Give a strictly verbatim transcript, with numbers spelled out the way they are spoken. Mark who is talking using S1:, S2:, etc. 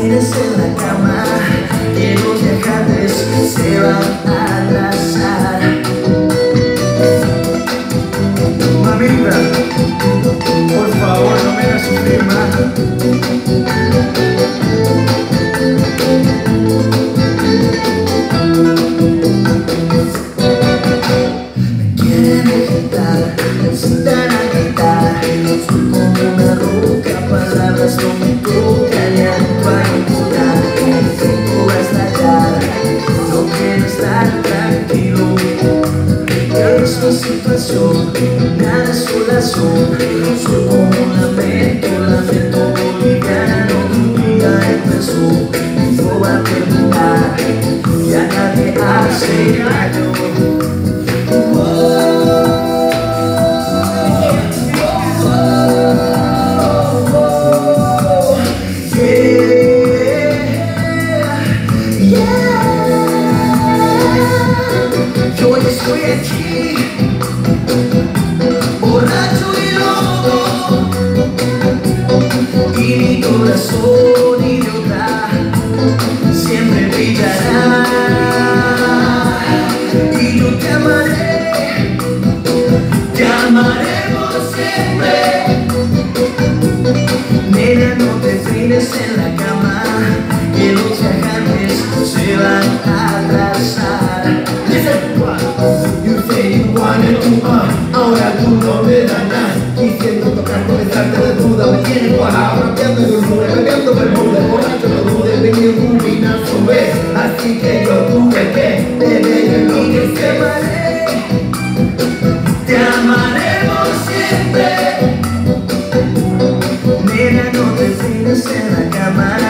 S1: fines en la cama, que los viajantes se van a atrasar. Mamita, por favor no me hagas sufrir más. Necesitan a gritar, soy como una roca, palabras no me tocan y actúo a imputar. Tengo a estallar, no quiero estar tranquilo. Ya esta situación, nada es su razón. Soy como un lamento, lamento boliviano. Tu vida empezó y no va a terminar. Ya nadie hace daño. Yo estoy aquí, borracho y loco, y mi corazón idiota siempre brillará. Y yo te amaré, te amaremos siempre. Nena, no te fines en la cama, que los viajantes se van a atrasar.
S2: You say you wanted to, uh, ahora tú no me das nada. Quisiendo tocar, comenzarte de duda, me tienes cuajado, rapeando en un nube, bebiendo Bermúdez, borracho no dudes, venir un ruinazo, ve. Así que yo tuve que tener el lo que
S1: te amaré, te amaremos siempre. Nena, no te fines en la cama.